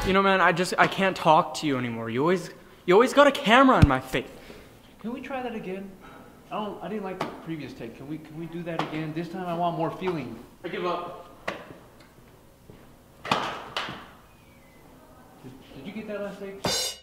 You know, man, I can't talk to you anymore. You always got a camera on my face. Can we try that again? I didn't like the previous take. Can we do that again? This time I want more feeling. I give up. Did you get that last take?